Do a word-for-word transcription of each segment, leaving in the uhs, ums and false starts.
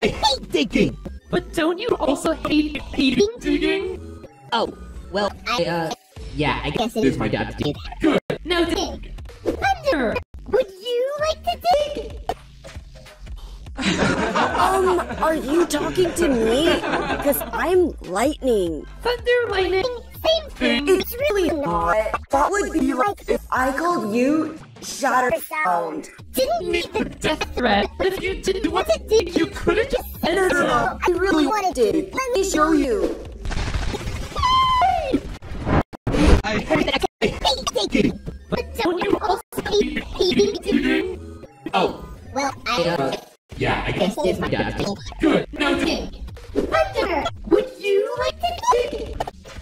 I hate digging! But don't you also hate hating digging? Oh, well, I, uh, yeah, I guess it is my job to do that. Good. Now dig. Thunder, would you like to dig? Um, are you talking to me? Because I'm lightning. Thunder, lightning, Same thing. It's really not. That would be like if I called you Shatter Sound. Didn't make the death threat. But if you didn't want to dig, you could have just said No, no, so. no. I really wanted to. Let me show you. I hate, I hate digging! But don't you also hate hating digging? Oh, Well, I, uh, yeah, I guess it is my job to do that. Good. Now dig. Thunder, would you like to dig?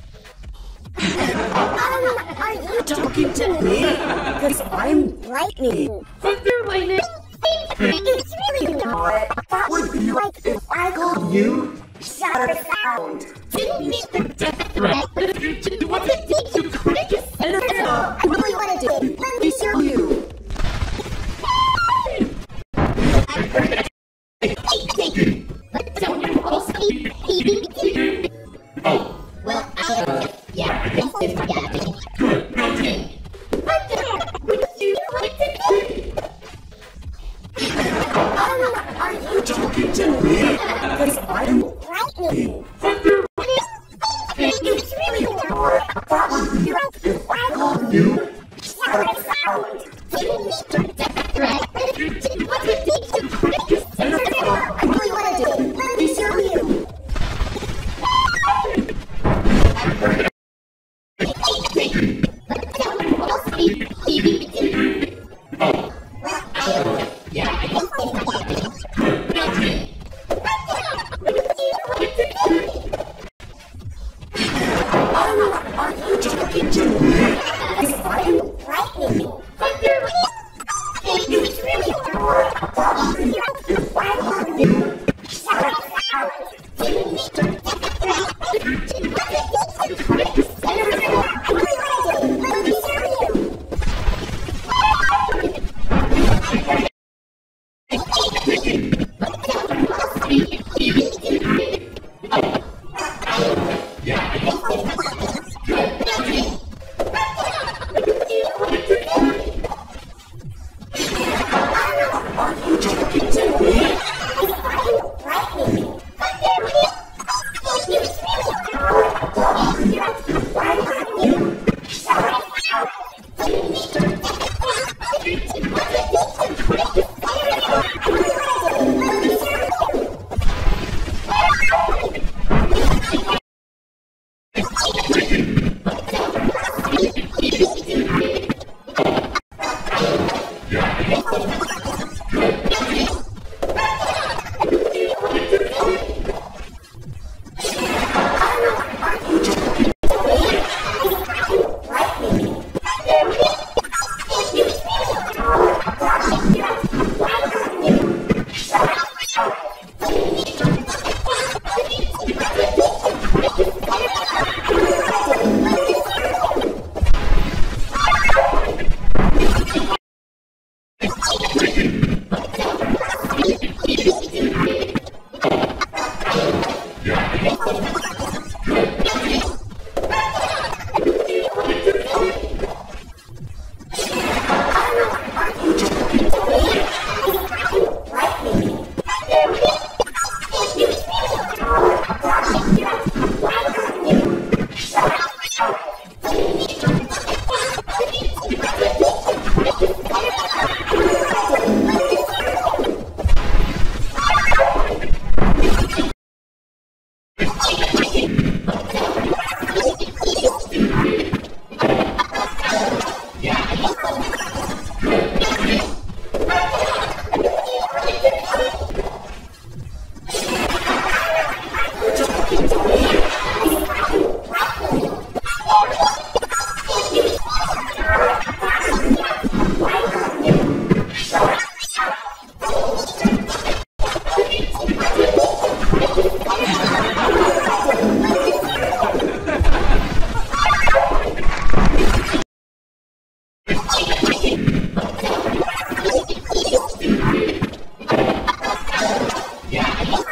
Um, are you talking to me? Because I'm lightning. Thunder, lightning. Same thing. It's really not. That would be like if I called you Shatter Sound. Didn't make the Death threat. But if you didn't want to dig, you could have just said No, no, so. no. I really wanted to. Let me show you. I hate digging! But don't you also hate hating digging? Oh, Well, I, uh, yeah, I guess it is my job to do that. Good. Now dig. Thunder, would you like to dig? Um, are you talking to me? Because I'm lightning. Thunder, It's really not. That would be like if I called you Shatter Sound. Didn't make the death threat. But if you didn't want to dig, you could have just said so. I really wanted to. Let me show you. But don't you also hate hating digging? oh, Well, I, uh, yeah, I guess guess it is my job to do that. now dig. Thunder, would you like to dig?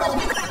called you